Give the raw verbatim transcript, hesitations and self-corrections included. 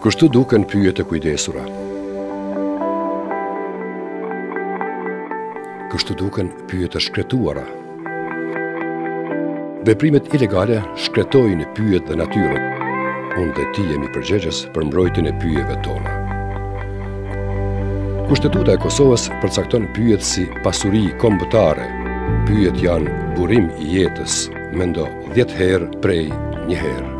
Kështu duken pyjet e kujdesura. Kështu duken pyjet e shkretuara. Veprimet ilegale shkretojnë pyjet dhe natyrën. Unë dhe ti jemi përgjegjës për mbrojtjen e pyjeve tona. Kushtetuta e Kosovës përcakton pyjet si pasuri kombëtare. Pyjet janë burim i jetës, mendo dhjetë herë prej një herë.